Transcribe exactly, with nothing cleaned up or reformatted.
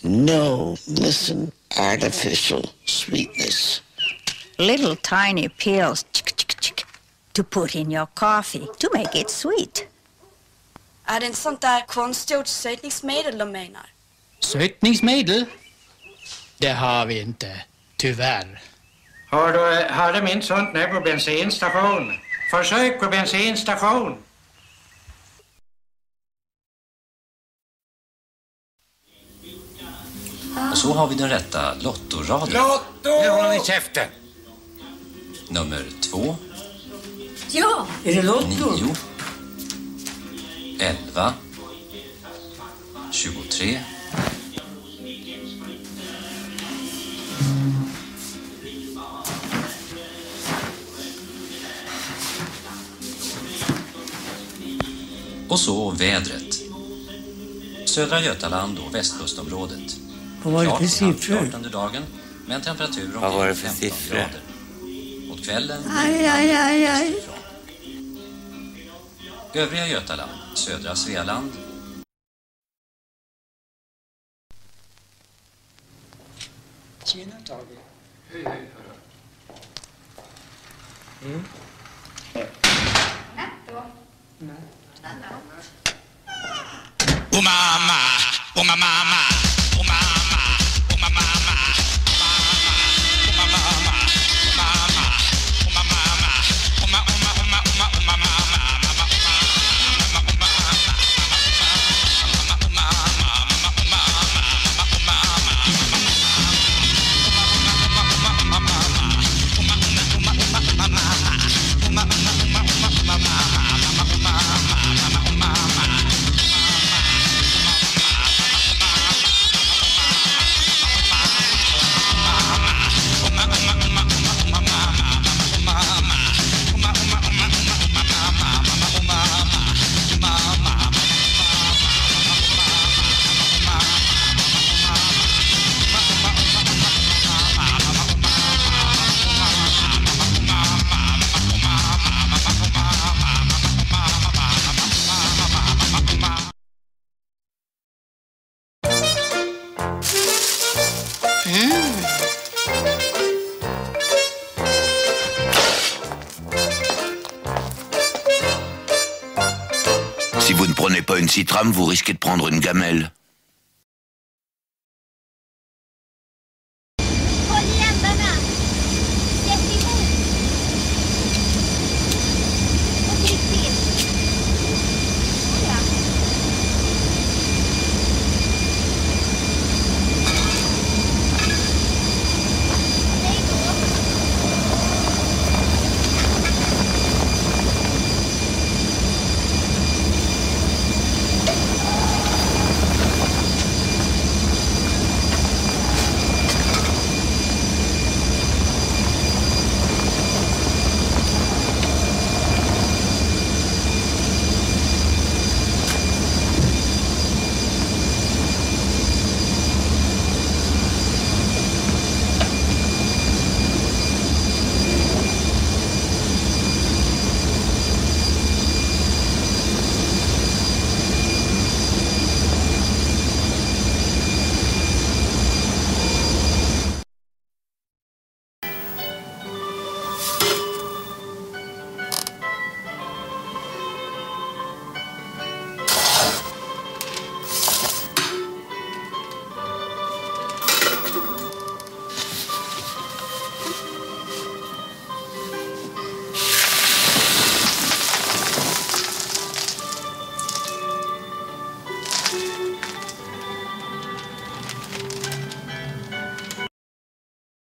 No, listen, artificial sweetness. Little tiny pills to put in your coffee to make it sweet. Är det inte sånt där konstgjort sötningsmedel de menar? Sötningsmedel? Det har vi inte, tyvärr. Har du, har de inte sånt nu på bensinstation? Försök på bensinstation. Och så har vi den rätta lottoraden. Lotto! Nu håller ni käften. Nummer två. Ja, är det lotto? Nio. Elva. Tjugotre. Och så vädret. Södra Götaland och västkustområdet. Vad var det för siffror? Klart under dagen med en temperatur om Vad var det för femton siffror? grader. Mot kvällen... Aj, aj, aj, aj. Övriga Götaland, södra Svealand. Tjena, Tage. Hej, hej, hörru. Mm. Oh mamma, oh mamma, oh mamma, oh mamma, oh mamma, oh mamma, oh Si vous ne prenez pas une citrame, vous risquez de prendre une gamelle.